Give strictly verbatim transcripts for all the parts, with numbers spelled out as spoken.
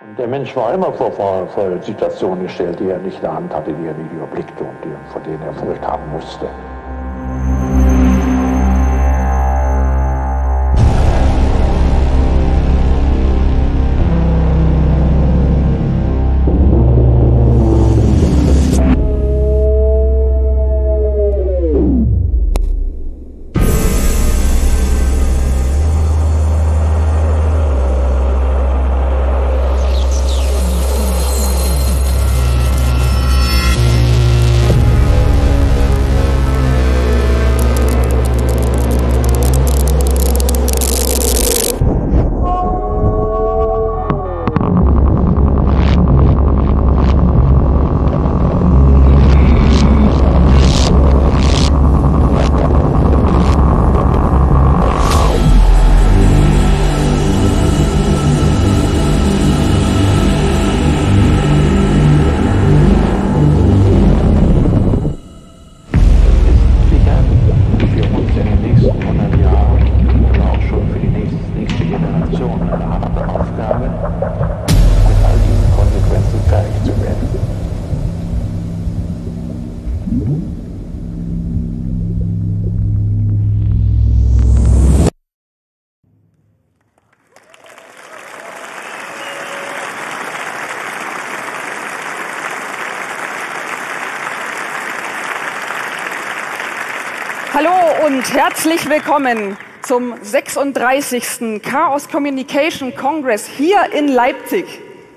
Der Mensch war immer vor, vor, vor Situationen gestellt, die er nicht in der Hand hatte, die er nicht überblickte und die, vor denen er Furcht haben musste. Hallo und herzlich willkommen zum sechsunddreißigsten Chaos Communication Congress hier in Leipzig.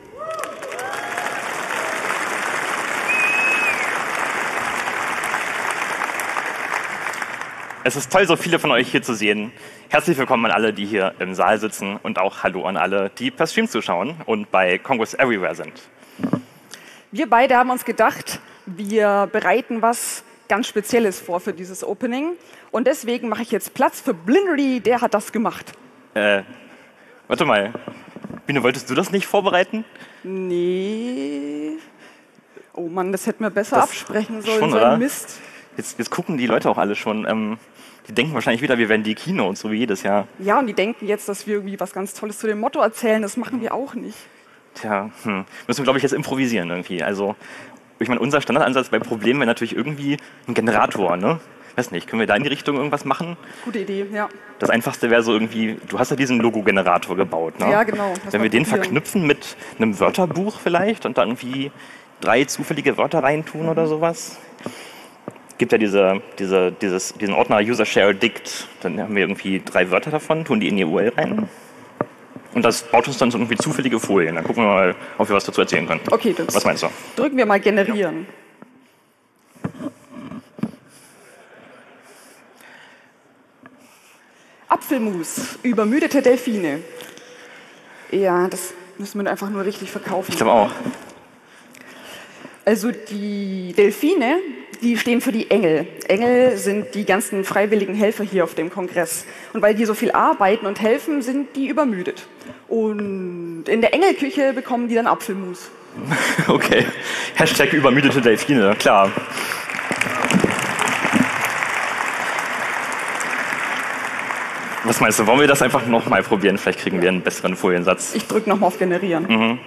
Es ist toll, so viele von euch hier zu sehen. Herzlich willkommen an alle, die hier im Saal sitzen und auch hallo an alle, die per Stream zuschauen und bei Congress Everywhere sind. Wir beide haben uns gedacht, wir bereiten was ganz Spezielles vor für dieses Opening und deswegen mache ich jetzt Platz für Blindery, der hat das gemacht. Äh, warte mal, Biene, wolltest du das nicht vorbereiten? Nee. Oh Mann, das hätten wir besser das absprechen sollen, schon, so oder? ein Mist. Jetzt, jetzt gucken die Leute auch alle schon. Ähm, die denken wahrscheinlich wieder, wir wären die Kino und so wie jedes Jahr. Ja, und die denken jetzt, dass wir irgendwie was ganz Tolles zu dem Motto erzählen. Das machen wir auch nicht. Tja, hm. müssen wir, glaube ich, jetzt improvisieren irgendwie. Also, ich meine, unser Standardansatz bei Problemen wäre natürlich irgendwie ein Generator, ne? Weiß nicht, können wir da in die Richtung irgendwas machen? Gute Idee, ja. Das Einfachste wäre so irgendwie, du hast ja diesen Logo-Generator gebaut, ne? Ja, genau. Wenn wir den verknüpfen mit einem Wörterbuch vielleicht und da irgendwie drei zufällige Wörter reintun oder sowas. Gibt ja diese, diese, dieses, diesen Ordner User Share Dict, dann haben wir irgendwie drei Wörter davon, tun die in die U R L rein. Und das baut uns dann so irgendwie zufällige Folien. Dann gucken wir mal, ob wir was dazu erzählen können. Okay, das was meinst du? Drücken wir mal generieren. Ja. Apfelmus, übermüdete Delfine. Ja, das müssen wir einfach nur richtig verkaufen. Ich glaube auch. Also die Delfine, die stehen für die Engel. Engel sind die ganzen freiwilligen Helfer hier auf dem Kongress. Und weil die so viel arbeiten und helfen, sind die übermüdet. Und in der Engelküche bekommen die dann Apfelmus. Okay, Hashtag übermüdete Delfine, klar. Was meinst du, wollen wir das einfach nochmal probieren? Vielleicht kriegen wir einen besseren Foliensatz. Ich drücke nochmal auf Generieren. Mhm.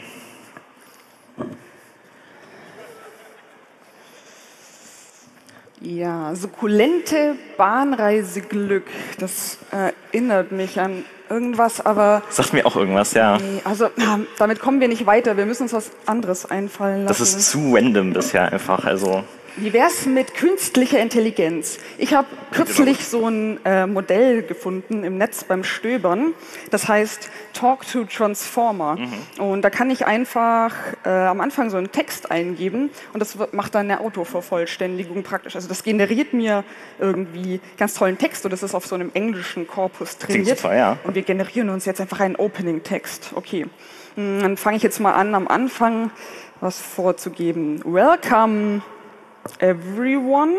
Ja, sukkulente Bahnreiseglück. Das erinnert mich an irgendwas, aber... Sagt mir auch irgendwas, ja. Nee, also damit kommen wir nicht weiter. Wir müssen uns was anderes einfallen lassen. Das ist zu random bisher einfach, also... Wie wär's mit künstlicher Intelligenz? Ich habe kürzlich so ein äh, Modell gefunden im Netz beim Stöbern. Das heißt Talk to Transformer. Mhm. Und da kann ich einfach äh, am Anfang so einen Text eingeben und das macht dann eine Autovervollständigung praktisch. Also das generiert mir irgendwie ganz tollen Text und das ist auf so einem englischen Korpus trainiert. Super, ja. Und wir generieren uns jetzt einfach einen Opening-Text. Okay, dann fange ich jetzt mal an, am Anfang was vorzugeben. Welcome everyone.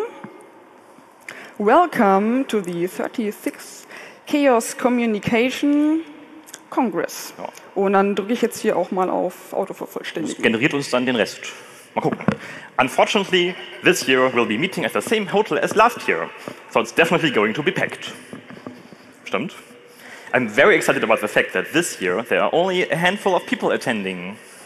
Welcome to the thirty-sixth Chaos Communication Congress. Ja. Und dann drücke ich jetzt hier auch mal auf Autovervollständigen. Das generiert uns dann den Rest. Mal gucken. Unfortunately, this year we'll be meeting at the same hotel as last year. So it's definitely going to be packed. Stimmt. I'm very excited about the fact that this year there are only a handful of people attending.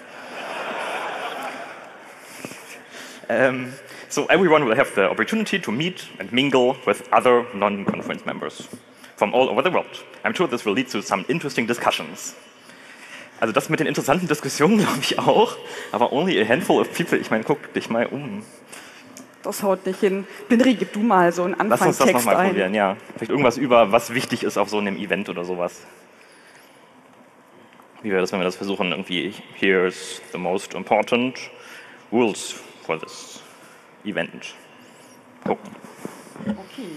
Um, so everyone will have the opportunity to meet and mingle with other non-conference members from all over the world. I'm sure this will lead to some interesting discussions. Also das mit den interessanten Diskussionen glaube ich auch, aber only a handful of people. Ich meine, guck dich mal um. Das haut nicht hin. Binri, gib du mal so einen Lass uns das Anfangstext nochmal ein. probieren, ja. Vielleicht irgendwas über, was wichtig ist auf so einem Event oder sowas. Wie wäre das, wenn wir das versuchen? Irgendwie, here's the most important rules for this event. Gucken. Okay.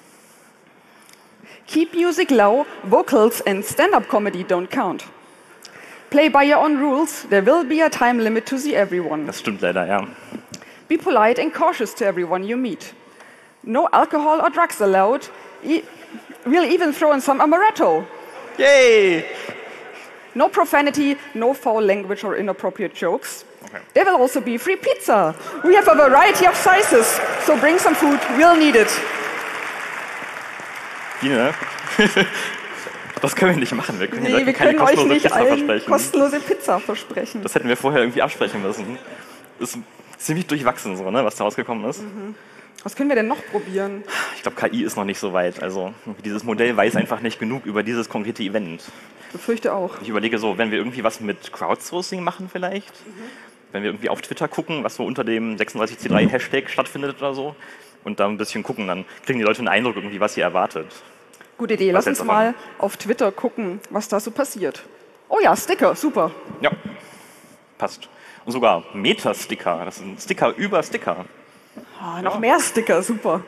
Keep music low, vocals and stand-up comedy don't count. Play by your own rules, there will be a time limit to see everyone. Das stimmt leider, ja. Be polite and cautious to everyone you meet. No alcohol or drugs allowed. E- we'll even throw in some amaretto. Yay! No profanity, no foul language or inappropriate jokes. Okay. There will also be free pizza. We have a variety of sizes, so bring some food, we'll need it. Dine, das können wir nicht machen. Wir können den Nee, Leuten wir keine können euch kostenlose nicht Pizza allen versprechen. kostenlose Pizza versprechen. Das hätten wir vorher irgendwie absprechen müssen. Das ist ziemlich durchwachsen, so, ne, was da rausgekommen ist. Mhm. Was können wir denn noch probieren? Ich glaube, K I ist noch nicht so weit. Also dieses Modell weiß einfach nicht genug über dieses konkrete Event. Ich befürchte auch. Ich überlege so, wenn wir irgendwie was mit Crowdsourcing machen vielleicht, mhm. wenn wir irgendwie auf Twitter gucken, was so unter dem sechsunddreißig C drei Hashtag stattfindet oder so, und da ein bisschen gucken, dann kriegen die Leute einen Eindruck irgendwie, was sie erwartet. Gute Idee, Was lass uns jetzt mal auf Twitter gucken, was da so passiert. Oh ja, Sticker, super. Ja, passt. Und sogar Meta-Sticker, das sind Sticker über Sticker. Ah, noch mehr Sticker, super.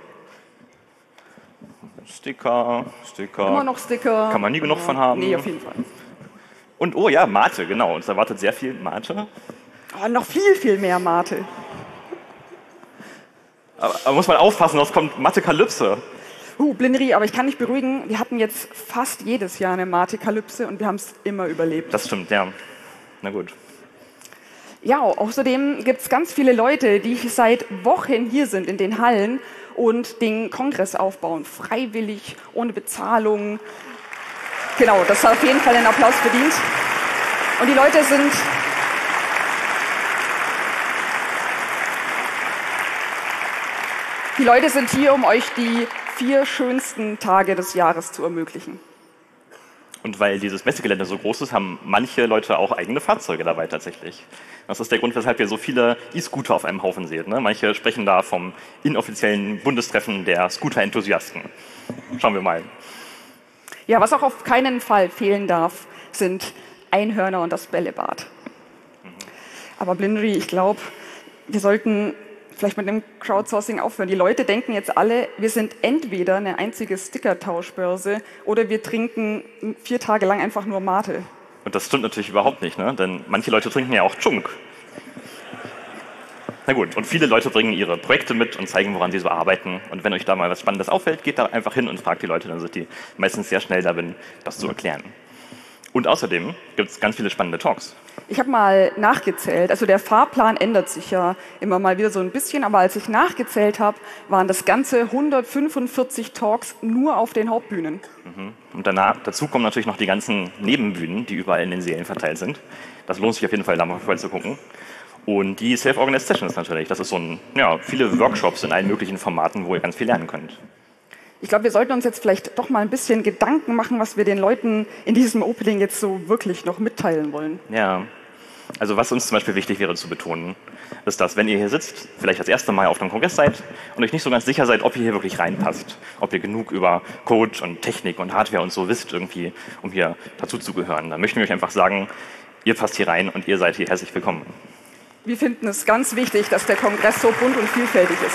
Sticker, Sticker. Immer noch Sticker. Kann man nie genug von haben. Nee, auf jeden Fall. Und oh ja, Mate, genau. Uns erwartet sehr viel Mate. Oh, noch viel, viel mehr Mate. Aber, aber muss man aufpassen, sonst kommt Mathe-Kalypse. Uh, Blinderie, aber ich kann dich beruhigen, wir hatten jetzt fast jedes Jahr eine Mate-Kalypse und wir haben es immer überlebt. Das stimmt, ja. Na gut. Ja, außerdem gibt es ganz viele Leute, die seit Wochen hier sind in den Hallen und den Kongress aufbauen. Freiwillig, ohne Bezahlung. Genau, das hat auf jeden Fall einen Applaus verdient. Und die Leute sind... Die Leute sind hier, um euch die vier schönsten Tage des Jahres zu ermöglichen. Und weil dieses Messegelände so groß ist, haben manche Leute auch eigene Fahrzeuge dabei tatsächlich. Das ist der Grund, weshalb ihr so viele E-Scooter auf einem Haufen seht. Ne? Manche sprechen da vom inoffiziellen Bundestreffen der Scooter-Enthusiasten. Schauen wir mal. Ja, was auch auf keinen Fall fehlen darf, sind Einhörner und das Bällebad. Mhm. Aber Blindery, ich glaube, wir sollten vielleicht mit dem Crowdsourcing aufhören. Die Leute denken jetzt alle, wir sind entweder eine einzige Sticker-Tauschbörse oder wir trinken vier Tage lang einfach nur Mate. Und das stimmt natürlich überhaupt nicht, ne? Denn manche Leute trinken ja auch Chunk. Na gut, und viele Leute bringen ihre Projekte mit und zeigen, woran sie so arbeiten. Und wenn euch da mal was Spannendes auffällt, geht da einfach hin und fragt die Leute, dann sind die meistens sehr schnell darin, das zu erklären. Und außerdem gibt es ganz viele spannende Talks. Ich habe mal nachgezählt, also der Fahrplan ändert sich ja immer mal wieder so ein bisschen, aber als ich nachgezählt habe, waren das ganze hundertfünfundvierzig Talks nur auf den Hauptbühnen. Mhm. Und danach, dazu kommen natürlich noch die ganzen Nebenbühnen, die überall in den Sälen verteilt sind. Das lohnt sich auf jeden Fall, da mal vorbeizugucken. Und die Self-Organized Sessions natürlich, das ist so ein, ja, viele Workshops in allen möglichen Formaten, wo ihr ganz viel lernen könnt. Ich glaube, wir sollten uns jetzt vielleicht doch mal ein bisschen Gedanken machen, was wir den Leuten in diesem Opening jetzt so wirklich noch mitteilen wollen. Ja, also was uns zum Beispiel wichtig wäre zu betonen, ist, dass wenn ihr hier sitzt, vielleicht das erste Mal auf einem Kongress seid und euch nicht so ganz sicher seid, ob ihr hier wirklich reinpasst, ob ihr genug über Code und Technik und Hardware und so wisst irgendwie, um hier dazu zu gehören, dann möchten wir euch einfach sagen, ihr passt hier rein und ihr seid hier herzlich willkommen. Wir finden es ganz wichtig, dass der Kongress so bunt und vielfältig ist.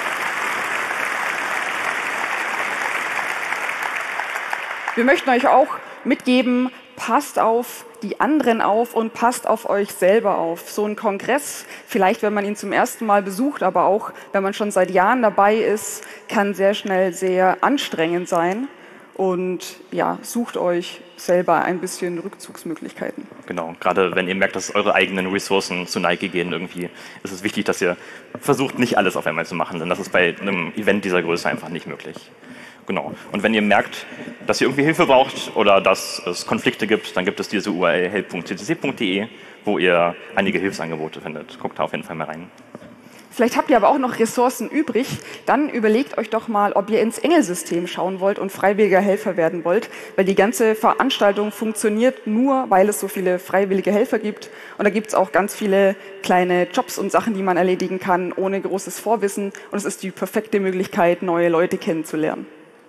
Wir möchten euch auch mitgeben, passt auf die anderen auf und passt auf euch selber auf. So ein Kongress, vielleicht wenn man ihn zum ersten Mal besucht, aber auch wenn man schon seit Jahren dabei ist, kann sehr schnell sehr anstrengend sein. Und ja, sucht euch selber ein bisschen Rückzugsmöglichkeiten. Genau, gerade wenn ihr merkt, dass eure eigenen Ressourcen zu Neige gehen irgendwie, ist es wichtig, dass ihr versucht, nicht alles auf einmal zu machen, denn das ist bei einem Event dieser Größe einfach nicht möglich. Genau. Und wenn ihr merkt, dass ihr irgendwie Hilfe braucht oder dass es Konflikte gibt, dann gibt es diese U R L help punkt c c c punkt d e, wo ihr einige Hilfsangebote findet. Guckt da auf jeden Fall mal rein. Vielleicht habt ihr aber auch noch Ressourcen übrig. Dann überlegt euch doch mal, ob ihr ins Engelsystem schauen wollt und freiwilliger Helfer werden wollt, weil die ganze Veranstaltung funktioniert nur, weil es so viele freiwillige Helfer gibt. Und da gibt es auch ganz viele kleine Jobs und Sachen, die man erledigen kann, ohne großes Vorwissen. Und es ist die perfekte Möglichkeit, neue Leute kennenzulernen.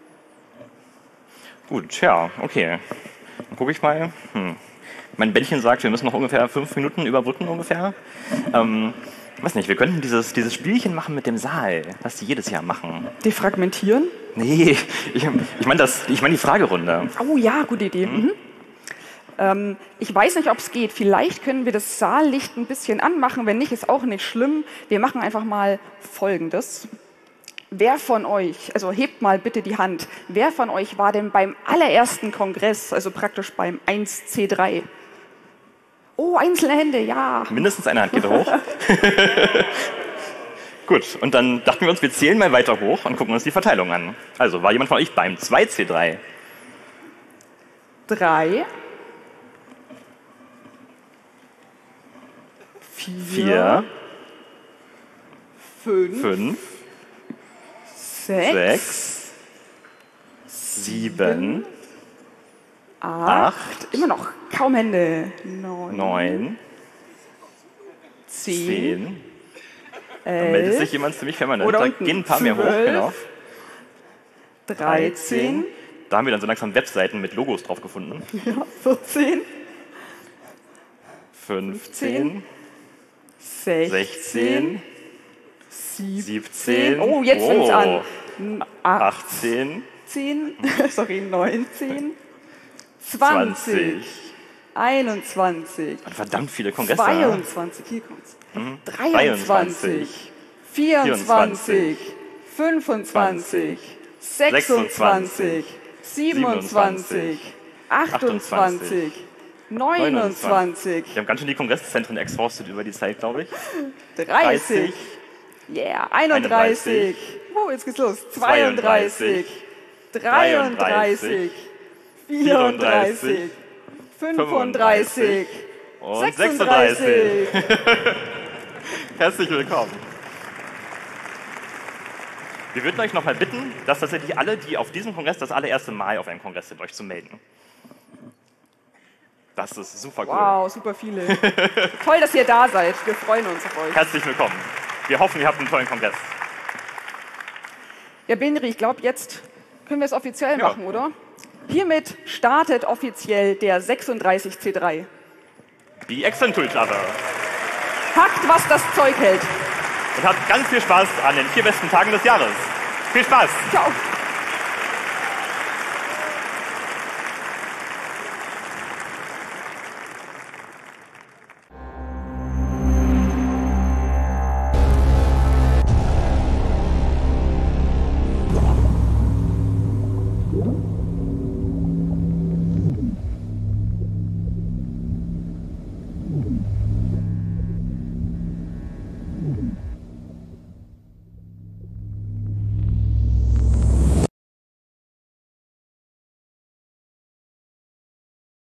Gut, ja, okay. Dann gucke ich mal. Hm. Mein Bändchen sagt, wir müssen noch ungefähr fünf Minuten überbrücken ungefähr. Ähm, weiß nicht, wir könnten dieses, dieses Spielchen machen mit dem Saal, was die jedes Jahr machen. Defragmentieren? Nee, ich, ich meine ich mein die Fragerunde. Oh ja, gute Idee. Mhm. Mhm. Ähm, ich weiß nicht, ob es geht. Vielleicht können wir das Saallicht ein bisschen anmachen. Wenn nicht, ist auch nicht schlimm. Wir machen einfach mal Folgendes. Wer von euch, also hebt mal bitte die Hand, wer von euch war denn beim allerersten Kongress, also praktisch beim eins C drei? Oh, einzelne Hände, ja. Mindestens eine Hand geht hoch. Gut, und dann dachten wir uns, wir zählen mal weiter hoch und gucken uns die Verteilung an. Also, war jemand von euch beim zwei C drei? Drei. Vier. Vier. Fünf. Fünf. Sechs. Sechs. Sieben. Acht. Acht. Immer noch kaum Hände. Neun. Neun. Zehn. Zehn. Da Elf. meldet sich jemand ziemlich permanent. Oder Da unten gehen ein paar mehr hoch, zwölf. genau. Dreizehn. Da haben wir dann so langsam Webseiten mit Logos drauf gefunden. Ja, vierzehn. Fünfzehn. Sechzehn. Sechzehn. Siebzehn. Siebzehn. Oh, jetzt fängt's Oh. an. Achtzehn. Achtzehn. Sorry, neunzehn. Zwanzig. Zwanzig. Einundzwanzig. Verdammt viele Kongresse. Zweiundzwanzig. Hier kommt's. Mhm. Dreiundzwanzig. Vierundzwanzig. Fünfundzwanzig. Sechsundzwanzig. Siebenundzwanzig. Achtundzwanzig. Neunundzwanzig. Wir haben ganz schön die Kongresszentren exhausted über die Zeit, glaube ich. Dreißig. Yeah, einunddreißig. Oh, jetzt geht's los. Zweiunddreißig. Dreiunddreißig. Vierunddreißig. Fünfunddreißig. Und sechsunddreißig. Herzlich willkommen. Wir würden euch nochmal bitten, dass tatsächlich alle, die auf diesem Kongress das allererste Mal auf einem Kongress sind, euch zu melden. Das ist super cool. Wow, super viele. Toll, dass ihr da seid. Wir freuen uns auf euch. Herzlich willkommen. Wir hoffen, ihr habt einen tollen Kongress. Ja, Benri, ich glaube, jetzt können wir es offiziell Ja. machen, oder? Hiermit startet offiziell der sechsunddreißig C drei. Be excellent to each other. Packt, was das Zeug hält. Und habt ganz viel Spaß an den vier besten Tagen des Jahres. Viel Spaß! Ciao.